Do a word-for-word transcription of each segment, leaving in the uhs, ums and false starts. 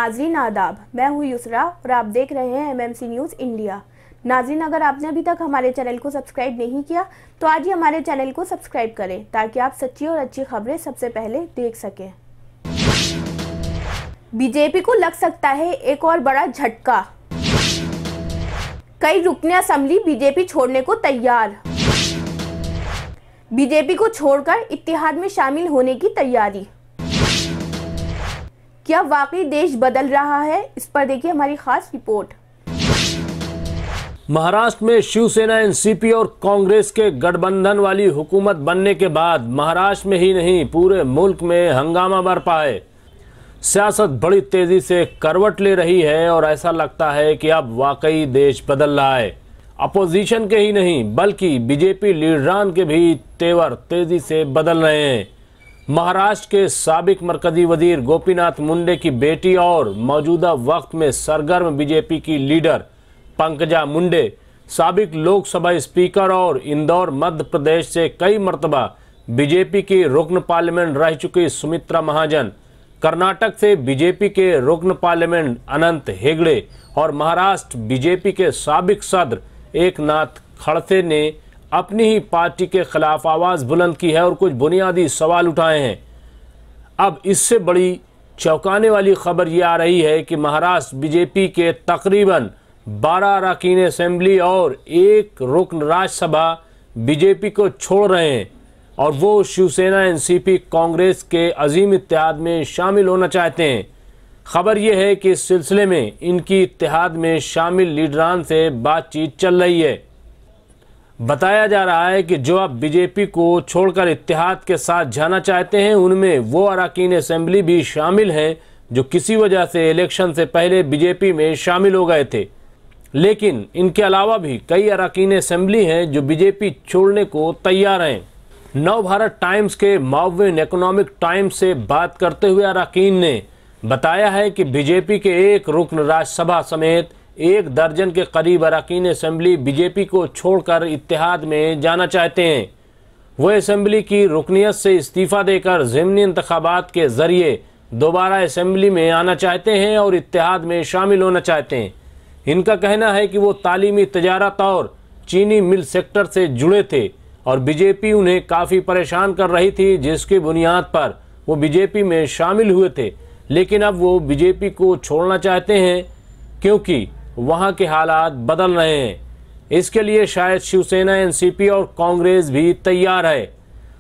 नाजरीन आदाब, मैं हूँ युसरा और आप देख रहे हैं एमएमसी न्यूज़ इंडिया। नाजरीन, अगर आपने अभी तक हमारे चैनल को सब्सक्राइब नहीं किया तो आज ही हमारे चैनल को सब्सक्राइब करें ताकि आप सच्ची और अच्छी खबरें सबसे पहले देख सकें। बीजेपी को लग सकता है एक और बड़ा झटका, कई रुकने असेंबली बीजेपी छोड़ने को तैयार। बीजेपी को छोड़कर इत्तेहाद में शामिल होने की तैयारी। क्या वाकई देश बदल रहा है? इस पर देखिए हमारी खास रिपोर्ट। महाराष्ट्र में शिवसेना, एनसीपी और कांग्रेस के गठबंधन वाली हुकूमत बनने के बाद महाराष्ट्र में ही नहीं पूरे मुल्क में हंगामा बरपा है। सियासत बड़ी तेजी से करवट ले रही है और ऐसा लगता है कि अब वाकई देश बदल रहा है। अपोजिशन के ही नहीं बल्कि बीजेपी लीडरान के भी तेवर तेजी से बदल रहे हैं। महाराष्ट्र के साबिक मरकजी वजीर गोपीनाथ मुंडे की बेटी और मौजूदा वक्त में सरगर्म बीजेपी की लीडर पंकजा मुंडे, साबिक लोकसभा स्पीकर और इंदौर मध्य प्रदेश से कई मरतबा बीजेपी की रुकन पार्लियामेंट रह चुकी सुमित्रा महाजन, कर्नाटक से बीजेपी के रुकन पार्लियामेंट अनंत हेगड़े और महाराष्ट्र बीजेपी के साबिक सदर एकनाथ खड़से ने अपनी ही पार्टी के खिलाफ आवाज बुलंद की है और कुछ बुनियादी सवाल उठाए हैं। अब इससे बड़ी चौंकाने वाली खबर ये आ रही है कि महाराष्ट्र बीजेपी के तकरीबन बारह अरकान असेंबली और एक रुकन राज्यसभा बीजेपी को छोड़ रहे हैं और वो शिवसेना, एनसीपी, कांग्रेस के अजीम इत्तेहाद में शामिल होना चाहते हैं। खबर यह है कि इस सिलसिले में इनकी इत्तेहाद में शामिल लीडरान से बातचीत चल रही है। बताया जा रहा है कि जो अब बीजेपी को छोड़कर इत्तेहाद के साथ जाना चाहते हैं उनमें वो अरकान असेंबली भी शामिल हैं जो किसी वजह से इलेक्शन से पहले बीजेपी में शामिल हो गए थे। लेकिन इनके अलावा भी कई अरकान असेंबली हैं जो बीजेपी छोड़ने को तैयार हैं। नव भारत टाइम्स के माविन इकोनॉमिक टाइम्स से बात करते हुए अरकान ने बताया है कि बीजेपी के एक रुकन राज्यसभा समेत एक दर्जन के करीब अरकान असेंबली बीजेपी को छोड़कर इत्तेहाद में जाना चाहते हैं। वो असेंबली की रुकनियत से इस्तीफा देकर ज़िमनी इंतखाबात के जरिए दोबारा असेंबली में आना चाहते हैं और इत्तेहाद में शामिल होना चाहते हैं। इनका कहना है कि वो तालीमी, तजारत और चीनी मिल सेक्टर से जुड़े थे और बीजेपी उन्हें काफ़ी परेशान कर रही थी, जिसकी बुनियाद पर वो बीजेपी में शामिल हुए थे। लेकिन अब वो बीजेपी को छोड़ना चाहते हैं क्योंकि वहाँ के हालात बदल रहे हैं। इसके लिए शायद शिवसेना, एनसीपी और कांग्रेस भी तैयार है।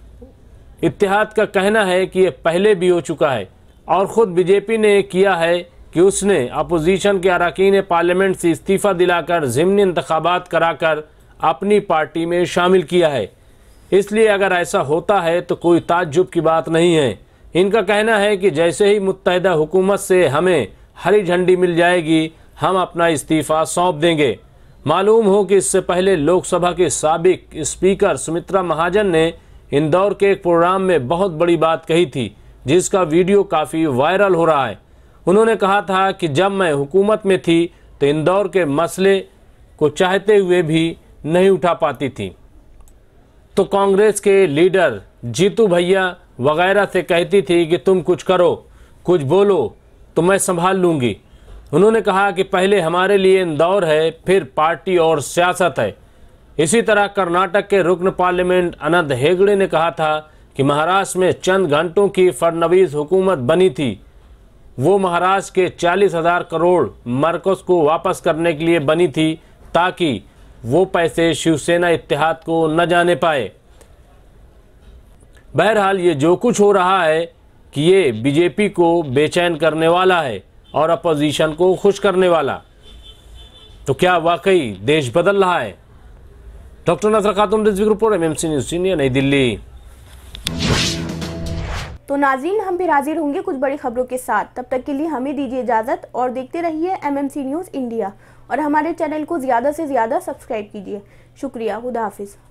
इत्तेहाद का कहना है कि ये पहले भी हो चुका है और ख़ुद बीजेपी ने किया है कि उसने अपोजिशन के अरकान पार्लियामेंट से इस्तीफ़ा दिलाकर ज़िमनी इंतखाबात कराकर अपनी पार्टी में शामिल किया है। इसलिए अगर ऐसा होता है तो कोई ताज्जुब की बात नहीं है। इनका कहना है कि जैसे ही मुत्तहिदा हुकूमत से हमें हरी झंडी मिल जाएगी हम अपना इस्तीफ़ा सौंप देंगे। मालूम हो कि इससे पहले लोकसभा के साबिक स्पीकर सुमित्रा महाजन ने इंदौर के एक प्रोग्राम में बहुत बड़ी बात कही थी, जिसका वीडियो काफ़ी वायरल हो रहा है। उन्होंने कहा था कि जब मैं हुकूमत में थी तो इंदौर के मसले को चाहते हुए भी नहीं उठा पाती थी, तो कांग्रेस के लीडर जीतू भैया वगैरह से कहती थी कि तुम कुछ करो, कुछ बोलो तो मैं संभाल लूँगी। उन्होंने कहा कि पहले हमारे लिए इंदौर है, फिर पार्टी और सियासत है। इसी तरह कर्नाटक के रुकन पार्लियामेंट अनंत हेगड़े ने कहा था कि महाराष्ट्र में चंद घंटों की फडणवीस हुकूमत बनी थी, वो महाराष्ट्र के चालीस हजार करोड़ मरकज़ को वापस करने के लिए बनी थी ताकि वो पैसे शिवसेना इत्तेहाद को न जाने पाए। बहरहाल ये जो कुछ हो रहा है कि ये बीजेपी को बेचैन करने वाला है और अपोजिशन को खुश करने वाला। तो क्या वाकई देश बदल रहा है? डॉक्टर नसर खातून, रिपोर्ट, एमएमसी न्यूज़ इंडिया, नई दिल्ली। तो नाज़रीन, हम फिर हाजिर होंगे कुछ बड़ी खबरों के साथ। तब तक के लिए हमें दीजिए इजाज़त और देखते रहिए एमएमसी न्यूज़ इंडिया और हमारे चैनल को ज़्यादा से ज़्यादा सब्सक्राइब कीजिए। शुक्रिया। खुदा हाफिज़।